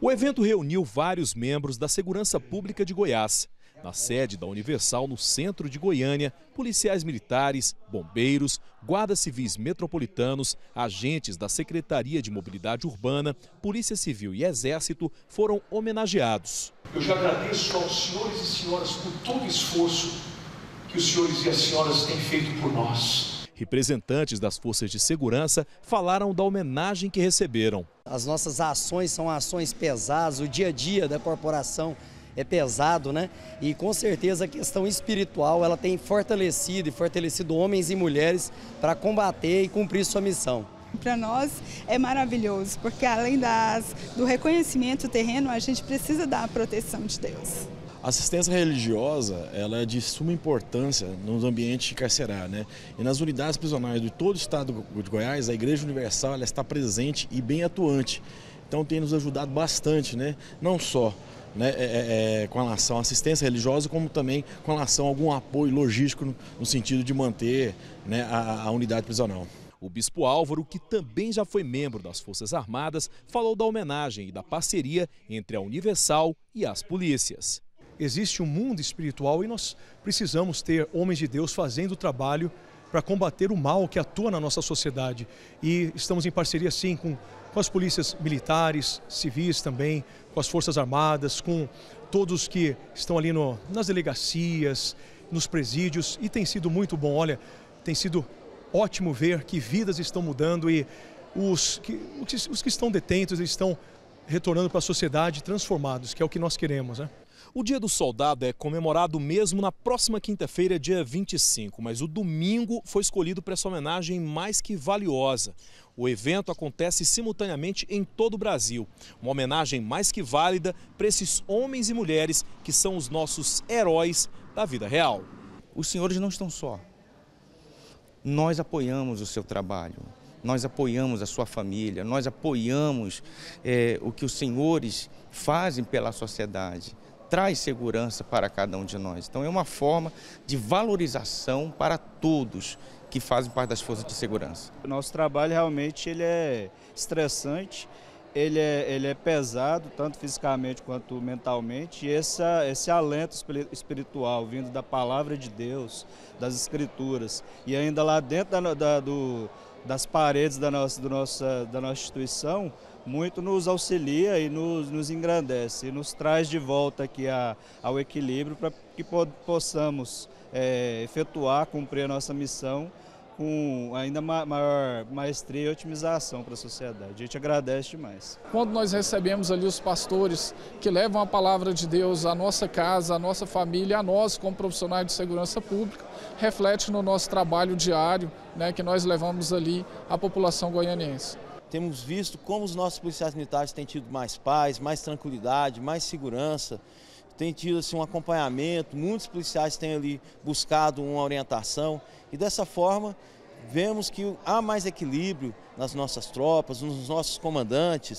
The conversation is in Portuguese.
O evento reuniu vários membros da Segurança Pública de Goiás. Na sede da Universal, no centro de Goiânia, policiais militares, bombeiros, guardas civis metropolitanos, agentes da Secretaria de Mobilidade Urbana, Polícia Civil e Exército foram homenageados. Eu já agradeço aos senhores e senhoras por todo o esforço que os senhores e as senhoras têm feito por nós. Representantes das forças de segurança falaram da homenagem que receberam. As nossas ações são ações pesadas, o dia a dia da corporação é pesado, né? E com certeza a questão espiritual ela tem fortalecido homens e mulheres para combater e cumprir sua missão. Para nós é maravilhoso, porque além do reconhecimento terreno, a gente precisa da proteção de Deus. A assistência religiosa ela é de suma importância nos ambientes carcerários, né? E nas unidades prisionais de todo o estado de Goiás, a Igreja Universal ela está presente e bem atuante. Então tem nos ajudado bastante, né? Não só com relação à assistência religiosa, como também com relação a algum apoio logístico no sentido de manter, né, a unidade prisional. O Bispo Álvaro, que também já foi membro das Forças Armadas, falou da homenagem e da parceria entre a Universal e as polícias. Existe um mundo espiritual e nós precisamos ter homens de Deus fazendo o trabalho para combater o mal que atua na nossa sociedade. E estamos em parceria, sim, com as polícias militares, civis também, com as Forças Armadas, com todos que estão ali nas delegacias, nos presídios. E tem sido muito bom, olha, tem sido ótimo ver que vidas estão mudando e os que estão detentos estão retornando para a sociedade transformados, que é o que nós queremos, né? O Dia do Soldado é comemorado mesmo na próxima quinta-feira, dia 25, mas o domingo foi escolhido para essa homenagem mais que valiosa. O evento acontece simultaneamente em todo o Brasil. Uma homenagem mais que válida para esses homens e mulheres que são os nossos heróis da vida real. Os senhores não estão só. Nós apoiamos o seu trabalho, nós apoiamos a sua família, nós apoiamos o que os senhores fazem pela sociedade. Traz segurança para cada um de nós. Então é uma forma de valorização para todos que fazem parte das forças de segurança. O nosso trabalho realmente ele é estressante, ele é pesado, tanto fisicamente quanto mentalmente, e esse alento espiritual vindo da palavra de Deus, das escrituras, e ainda lá dentro das paredes da nossa instituição, muito nos auxilia e nos engrandece e nos traz de volta aqui ao equilíbrio para que possamos efetuar, cumprir a nossa missão com ainda maior maestria e otimização para a sociedade. A gente agradece demais. Quando nós recebemos ali os pastores que levam a palavra de Deus à nossa casa, à nossa família, a nós como profissionais de segurança pública, reflete no nosso trabalho diário, né, que nós levamos ali à população goianiense. Temos visto como os nossos policiais militares têm tido mais paz, mais tranquilidade, mais segurança, têm tido assim, um acompanhamento, muitos policiais têm ali buscado uma orientação e dessa forma vemos que há mais equilíbrio nas nossas tropas, nos nossos comandantes.